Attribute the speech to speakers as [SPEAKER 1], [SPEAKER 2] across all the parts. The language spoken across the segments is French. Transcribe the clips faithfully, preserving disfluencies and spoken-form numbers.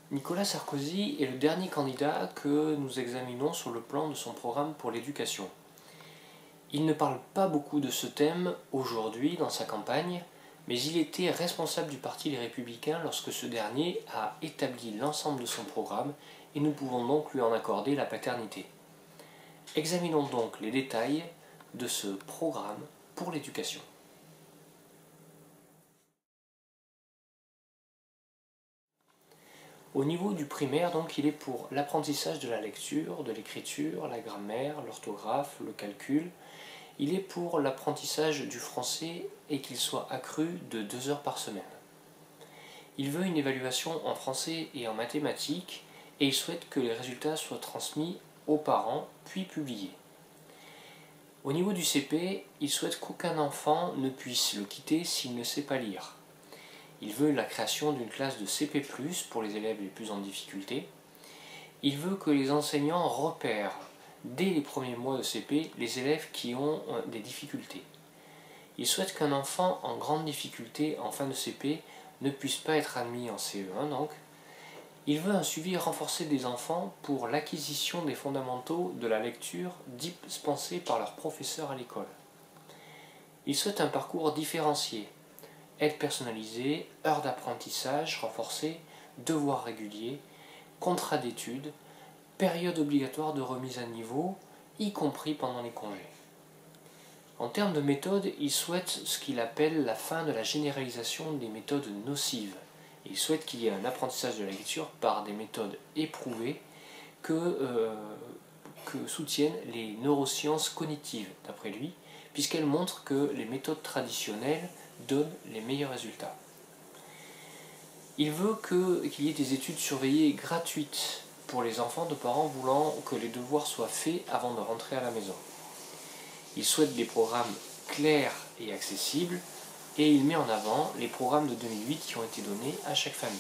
[SPEAKER 1] Nicolas Sarkozy est le dernier candidat que nous examinons sur le plan de son programme pour l'éducation. Il ne parle pas beaucoup de ce thème aujourd'hui dans sa campagne, mais il était responsable du parti Les Républicains lorsque ce dernier a établi l'ensemble de son programme et nous pouvons donc lui en accorder la paternité. Examinons donc les détails de ce programme pour l'éducation. Au niveau du primaire, donc, il est pour l'apprentissage de la lecture, de l'écriture, la grammaire, l'orthographe, le calcul. Il est pour l'apprentissage du français et qu'il soit accru de deux heures par semaine. Il veut une évaluation en français et en mathématiques et il souhaite que les résultats soient transmis aux parents puis publiés. Au niveau du C P, il souhaite qu'aucun enfant ne puisse le quitter s'il ne sait pas lire. Il veut la création d'une classe de C P plus, pour les élèves les plus en difficulté. Il veut que les enseignants repèrent, dès les premiers mois de C P, les élèves qui ont des difficultés. Il souhaite qu'un enfant en grande difficulté en fin de C P ne puisse pas être admis en C E un donc. Il veut un suivi renforcé des enfants pour l'acquisition des fondamentaux de la lecture dispensés par leurs professeurs à l'école. Il souhaite un parcours différencié, aide personnalisée, heures d'apprentissage renforcées, devoirs réguliers, contrat d'études, période obligatoire de remise à niveau, y compris pendant les congés. En termes de méthode, il souhaite ce qu'il appelle la fin de la généralisation des méthodes nocives. Il souhaite qu'il y ait un apprentissage de la lecture par des méthodes éprouvées que, euh, que soutiennent les neurosciences cognitives, d'après lui, puisqu'elles montrent que les méthodes traditionnelles donnent les meilleurs résultats. Il veut qu'il y ait des études surveillées gratuites pour les enfants de parents voulant que les devoirs soient faits avant de rentrer à la maison. Il souhaite des programmes clairs et accessibles et il met en avant les programmes de deux mille huit qui ont été donnés à chaque famille.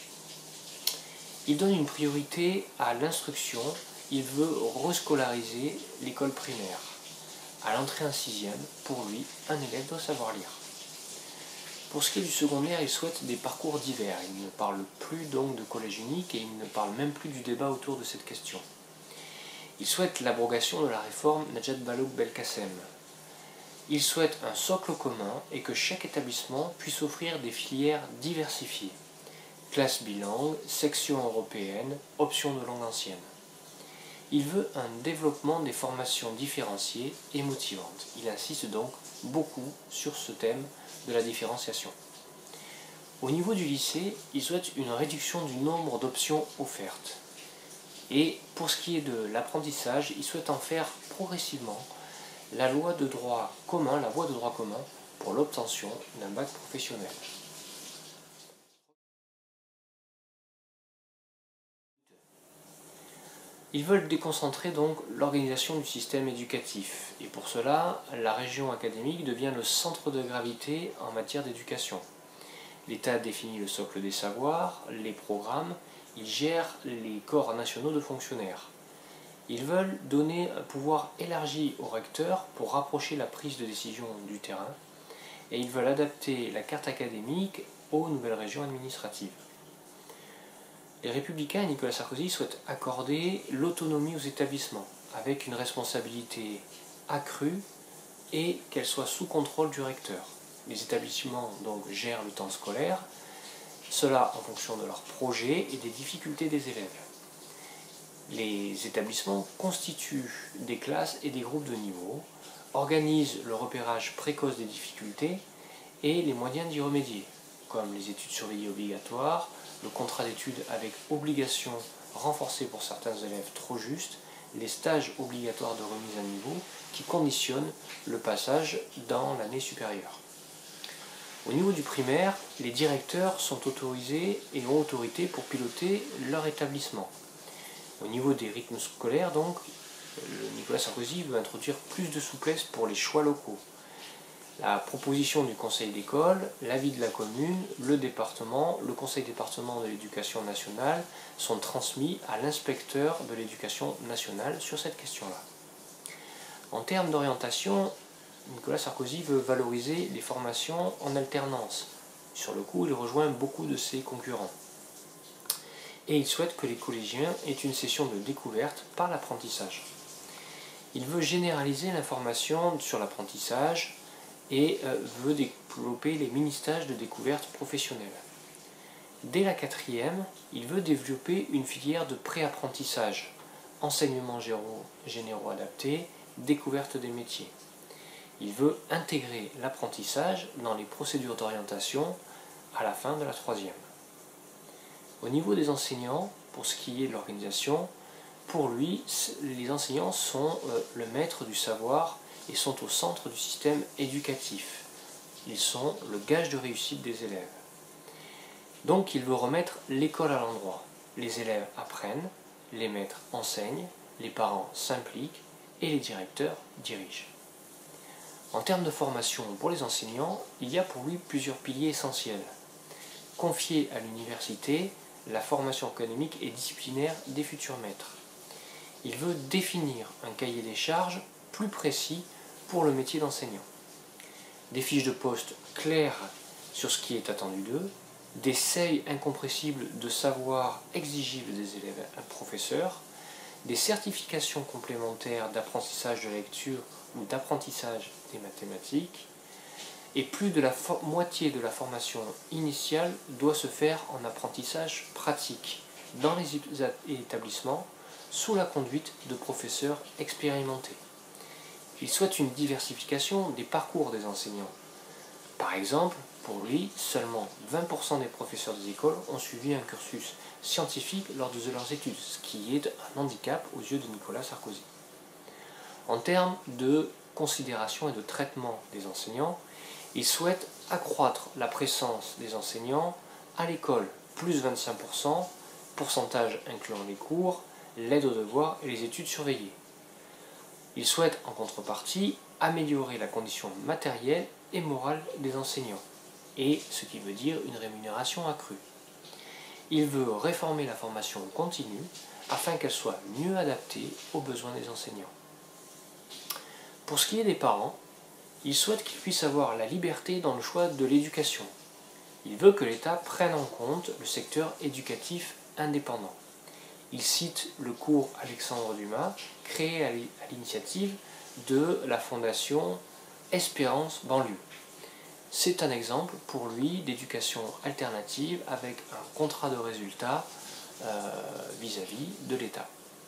[SPEAKER 1] Il donne une priorité à l'instruction, il veut rescolariser l'école primaire. À l'entrée en sixième, pour lui, un élève doit savoir lire. Pour ce qui est du secondaire, il souhaite des parcours divers. Il ne parle plus donc de collège unique et il ne parle même plus du débat autour de cette question. Il souhaite l'abrogation de la réforme Najat Vallaud-Belkacem. Il souhaite un socle commun et que chaque établissement puisse offrir des filières diversifiées. Classe bilingue, section européenne, option de langue ancienne. Il veut un développement des formations différenciées et motivantes. Il insiste donc beaucoup sur ce thème de la différenciation. Au niveau du lycée, il souhaite une réduction du nombre d'options offertes. Et pour ce qui est de l'apprentissage, il souhaite en faire progressivement la loi de droit commun, la voie de droit commun pour l'obtention d'un bac professionnel. Ils veulent déconcentrer donc l'organisation du système éducatif et pour cela, la région académique devient le centre de gravité en matière d'éducation. L'État définit le socle des savoirs, les programmes, il gère les corps nationaux de fonctionnaires. Ils veulent donner un pouvoir élargi aux recteurs pour rapprocher la prise de décision du terrain et ils veulent adapter la carte académique aux nouvelles régions administratives. Les Républicains et Nicolas Sarkozy souhaitent accorder l'autonomie aux établissements avec une responsabilité accrue et qu'elle soit sous contrôle du recteur. Les établissements donc gèrent le temps scolaire, cela en fonction de leurs projets et des difficultés des élèves. Les établissements constituent des classes et des groupes de niveau, organisent le repérage précoce des difficultés et les moyens d'y remédier, comme les études surveillées obligatoires, le contrat d'études avec obligation renforcée pour certains élèves trop juste, les stages obligatoires de remise à niveau qui conditionnent le passage dans l'année supérieure. Au niveau du primaire, les directeurs sont autorisés et ont autorité pour piloter leur établissement. Au niveau des rythmes scolaires, donc, Nicolas Sarkozy veut introduire plus de souplesse pour les choix locaux. La proposition du conseil d'école, l'avis de la commune, le département, le conseil département de l'éducation nationale sont transmis à l'inspecteur de l'éducation nationale sur cette question-là. En termes d'orientation, Nicolas Sarkozy veut valoriser les formations en alternance. Sur le coup, il rejoint beaucoup de ses concurrents. et il souhaite que les collégiens aient une session de découverte par l'apprentissage. Il veut généraliser l'information sur l'apprentissage et euh, veut développer les mini-stages de découverte professionnelle. Dès la quatrième, il veut développer une filière de pré-apprentissage, enseignements généraux adaptés, découverte des métiers. Il veut intégrer l'apprentissage dans les procédures d'orientation à la fin de la troisième. Au niveau des enseignants, pour ce qui est de l'organisation, pour lui, les enseignants sont le maître du savoir et sont au centre du système éducatif. Ils sont le gage de réussite des élèves. Donc il veut remettre l'école à l'endroit. Les élèves apprennent, les maîtres enseignent, les parents s'impliquent et les directeurs dirigent. En termes de formation pour les enseignants, il y a pour lui plusieurs piliers essentiels. Confier à l'université la formation académique et disciplinaire des futurs maîtres. Il veut définir un cahier des charges plus précis pour le métier d'enseignant. Des fiches de poste claires sur ce qui est attendu d'eux, des seuils incompressibles de savoir exigibles des élèves et professeurs, des certifications complémentaires d'apprentissage de la lecture ou d'apprentissage des mathématiques, et plus de la moitié de la formation initiale doit se faire en apprentissage pratique dans les établissements sous la conduite de professeurs expérimentés. Il souhaite une diversification des parcours des enseignants. Par exemple, pour lui, seulement vingt pour cent des professeurs des écoles ont suivi un cursus scientifique lors de leurs études, ce qui est un handicap aux yeux de Nicolas Sarkozy. En termes de considération et de traitement des enseignants, il souhaite accroître la présence des enseignants à l'école, plus vingt-cinq pour cent, pourcentage incluant les cours, l'aide aux devoirs et les études surveillées. Il souhaite en contrepartie améliorer la condition matérielle et morale des enseignants, et ce qui veut dire une rémunération accrue. Il veut réformer la formation continue afin qu'elle soit mieux adaptée aux besoins des enseignants. Pour ce qui est des parents, il souhaite qu'ils puissent avoir la liberté dans le choix de l'éducation. Il veut que l'État prenne en compte le secteur éducatif indépendant. Il cite le cours Alexandre Dumas, créé à l'initiative de la fondation Espérance Banlieue. C'est un exemple pour lui d'éducation alternative avec un contrat de résultat euh, vis-à-vis de l'État.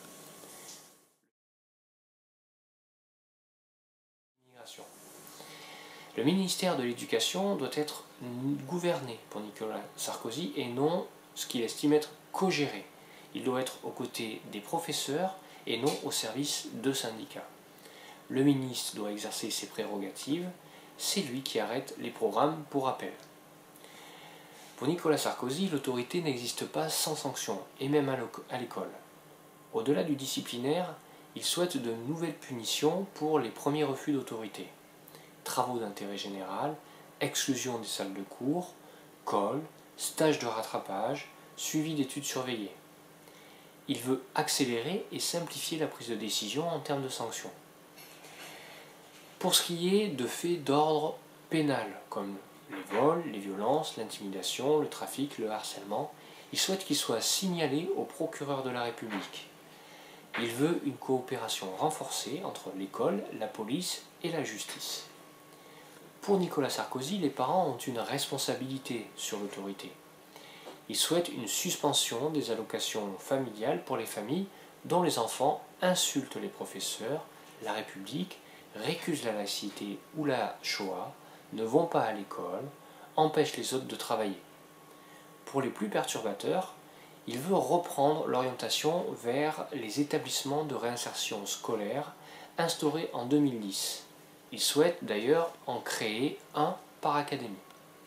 [SPEAKER 1] Le ministère de l'Éducation doit être gouverné pour Nicolas Sarkozy et non ce qu'il estime être co-géré. Il doit être aux côtés des professeurs et non au service de syndicats. Le ministre doit exercer ses prérogatives, c'est lui qui arrête les programmes pour appel. Pour Nicolas Sarkozy, l'autorité n'existe pas sans sanction, et même à l'école. Au-delà du disciplinaire, il souhaite de nouvelles punitions pour les premiers refus d'autorité. Travaux d'intérêt général, exclusion des salles de cours, colle, stage de rattrapage, suivi d'études surveillées. Il veut accélérer et simplifier la prise de décision en termes de sanctions. Pour ce qui est de faits d'ordre pénal, comme les vols, les violences, l'intimidation, le trafic, le harcèlement, il souhaite qu'ils soient signalés au procureur de la République. Il veut une coopération renforcée entre l'école, la police et la justice. Pour Nicolas Sarkozy, les parents ont une responsabilité sur l'autorité. Il souhaite une suspension des allocations familiales pour les familles dont les enfants insultent les professeurs, la République, récusent la laïcité ou la Shoah, ne vont pas à l'école, empêchent les autres de travailler. Pour les plus perturbateurs, il veut reprendre l'orientation vers les établissements de réinsertion scolaire instaurés en deux mille dix. Il souhaite d'ailleurs en créer un par académie.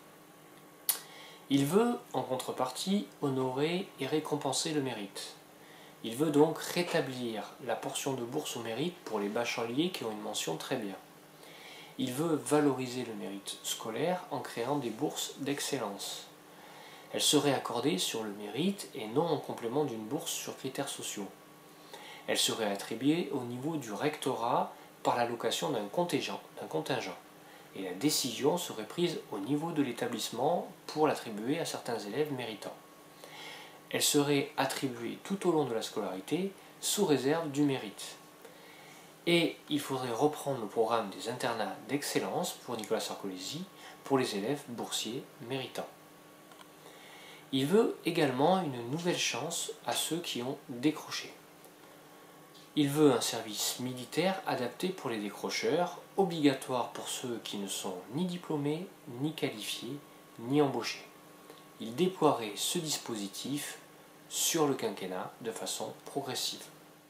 [SPEAKER 1] Il veut, en contrepartie, honorer et récompenser le mérite. Il veut donc rétablir la portion de bourse au mérite pour les bacheliers qui ont une mention très bien. Il veut valoriser le mérite scolaire en créant des bourses d'excellence. Elles seraient accordées sur le mérite et non en complément d'une bourse sur critères sociaux. Elles seraient attribuées au niveau du rectorat par l'allocation d'un contingent, d'un contingent. Et la décision serait prise au niveau de l'établissement pour l'attribuer à certains élèves méritants. Elle serait attribuée tout au long de la scolarité sous réserve du mérite. Et il faudrait reprendre le programme des internats d'excellence pour Nicolas Sarkozy pour les élèves boursiers méritants. Il veut également une nouvelle chance à ceux qui ont décroché. Il veut un service militaire adapté pour les décrocheurs, obligatoire pour ceux qui ne sont ni diplômés, ni qualifiés, ni embauchés. Il déploierait ce dispositif sur le quinquennat de façon progressive.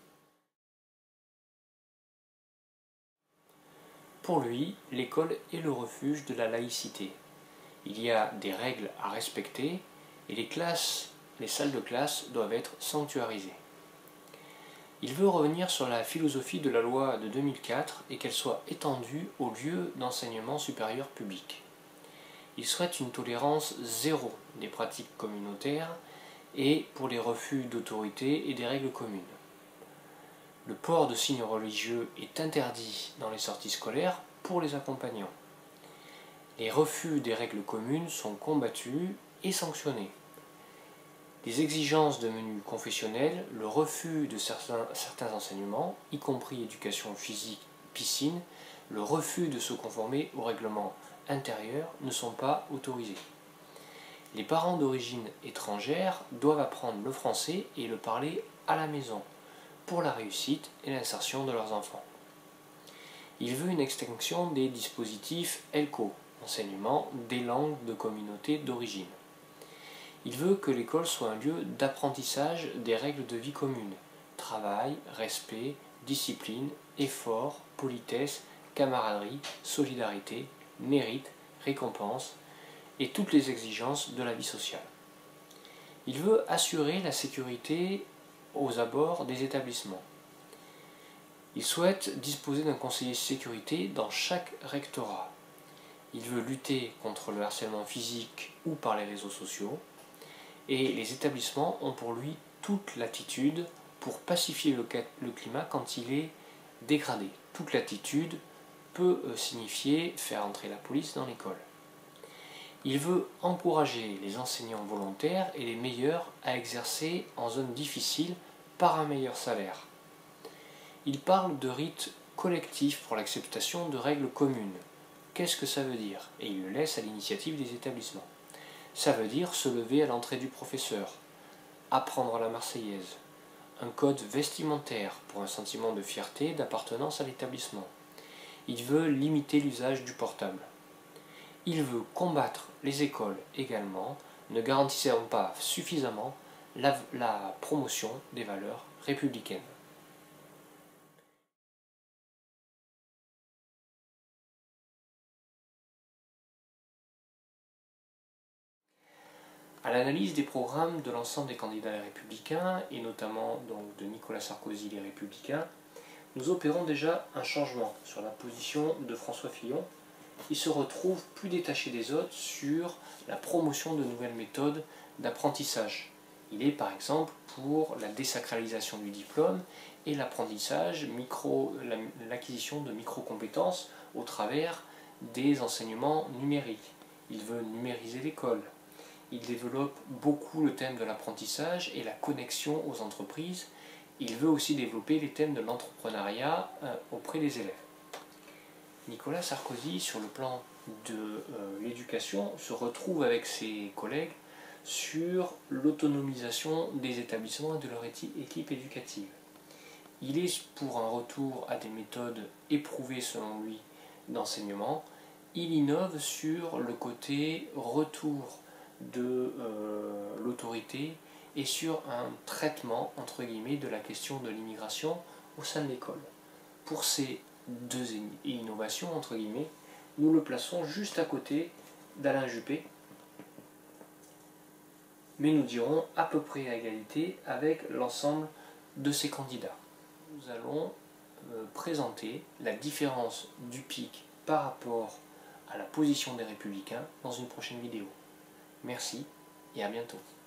[SPEAKER 1] Pour lui, l'école est le refuge de la laïcité. Il y a des règles à respecter et les classes, les salles de classe doivent être sanctuarisées. Il veut revenir sur la philosophie de la loi de deux mille quatre et qu'elle soit étendue aux lieux d'enseignement supérieur public. Il souhaite une tolérance zéro des pratiques communautaires et pour les refus d'autorité et des règles communes. Le port de signes religieux est interdit dans les sorties scolaires pour les accompagnants. Les refus des règles communes sont combattus et sanctionnés. Les exigences de menus confessionnels, le refus de certains, certains enseignements, y compris éducation physique, piscine, le refus de se conformer au règlement intérieur ne sont pas autorisés. Les parents d'origine étrangère doivent apprendre le français et le parler à la maison pour la réussite et l'insertion de leurs enfants. Il veut une extinction des dispositifs E L C O, enseignement des langues de communauté d'origine. Il veut que l'école soit un lieu d'apprentissage des règles de vie commune, travail, respect, discipline, effort, politesse, camaraderie, solidarité, mérite, récompense et toutes les exigences de la vie sociale. Il veut assurer la sécurité aux abords des établissements. Il souhaite disposer d'un conseiller sécurité dans chaque rectorat. Il veut lutter contre le harcèlement physique ou par les réseaux sociaux. Et les établissements ont pour lui toute latitude pour pacifier le climat quand il est dégradé. Toute latitude peut signifier faire entrer la police dans l'école. Il veut encourager les enseignants volontaires et les meilleurs à exercer en zone difficile par un meilleur salaire. Il parle de rites collectifs pour l'acceptation de règles communes. Qu'est-ce que ça veut dire? Et il le laisse à l'initiative des établissements. Ça veut dire se lever à l'entrée du professeur, apprendre la Marseillaise, un code vestimentaire pour un sentiment de fierté, d'appartenance à l'établissement. Il veut limiter l'usage du portable. Il veut combattre les écoles également, ne garantissant pas suffisamment la, la promotion des valeurs républicaines. À l'analyse des programmes de l'ensemble des candidats Les Républicains, et notamment donc, de Nicolas Sarkozy Les Républicains, nous opérons déjà un changement sur la position de François Fillon. Il se retrouve plus détaché des autres sur la promotion de nouvelles méthodes d'apprentissage. Il est par exemple pour la désacralisation du diplôme et l'apprentissage, micro, l'acquisition de micro-compétences au travers des enseignements numériques. Il veut numériser l'école. Il développe beaucoup le thème de l'apprentissage et la connexion aux entreprises. Il veut aussi développer les thèmes de l'entrepreneuriat euh, auprès des élèves. Nicolas Sarkozy, sur le plan de euh, l'éducation, se retrouve avec ses collègues sur l'autonomisation des établissements et de leur équipe éducative. Il est pour un retour à des méthodes éprouvées selon lui d'enseignement. Il innove sur le côté retour de euh, l'autorité et sur un traitement entre guillemets de la question de l'immigration au sein de l'école. Pour ces deux innovations entre guillemets, nous le plaçons juste à côté d'Alain Juppé, mais nous dirons à peu près à égalité avec l'ensemble de ces candidats. Nous allons euh, présenter la différence du P I C par rapport à la position des Républicains dans une prochaine vidéo. Merci et à bientôt.